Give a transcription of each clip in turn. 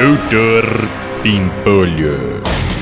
Doutor Pimpolho.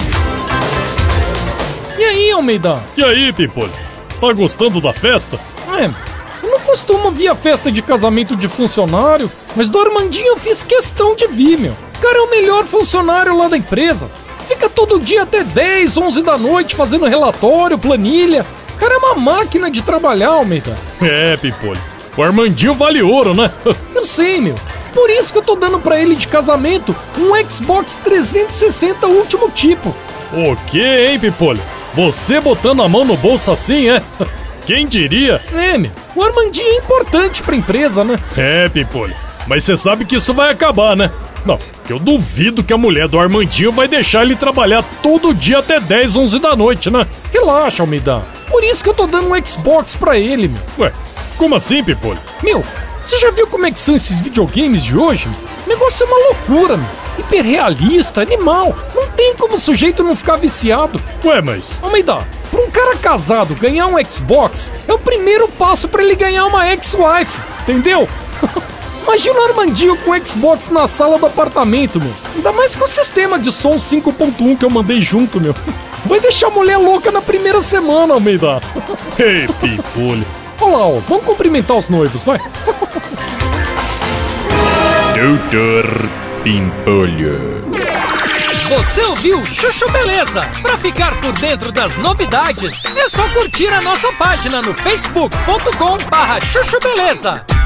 E aí, Almeida? E aí, Pimpolho? Tá gostando da festa? Eu não costumo vir a festa de casamento de funcionário, mas do Armandinho eu fiz questão de vir, meu. O cara é o melhor funcionário lá da empresa. Fica todo dia até 10, 11 da noite fazendo relatório, planilha. O cara é uma máquina de trabalhar, Almeida. É, Pimpolho. O Armandinho vale ouro, né? Eu sei, meu. Por isso que eu tô dando pra ele de casamento um Xbox 360 último tipo. O quê, hein, Pimpolho? Você botando a mão no bolso assim, é? Quem diria? Meu. O Armandinho é importante pra empresa, né? É, Pimpolho. Mas você sabe que isso vai acabar, né? Não, eu duvido que a mulher do Armandinho vai deixar ele trabalhar todo dia até 10, 11 da noite, né? Relaxa, Almeida. Por isso que eu tô dando um Xbox pra ele, meu. Ué, como assim, Pimpolho? Meu, você já viu como é que são esses videogames de hoje? O negócio é uma loucura, meu. Hiperrealista, animal. Não tem como o sujeito não ficar viciado. Ué, mas... Almeida, pra um cara casado ganhar um Xbox é o primeiro passo pra ele ganhar uma ex-wife, entendeu? Imagina o Armandinho com o Xbox na sala do apartamento, meu. Ainda mais com o sistema de som 5.1 que eu mandei junto, meu. Vai deixar a mulher louca na primeira semana, Almeida. Ei, Pimpolho. Olha lá, ó. Vamos cumprimentar os noivos, vai. Doutor Pimpolho. Você ouviu Chuchu Beleza? Pra ficar por dentro das novidades, é só curtir a nossa página no facebook.com/chuchubeleza.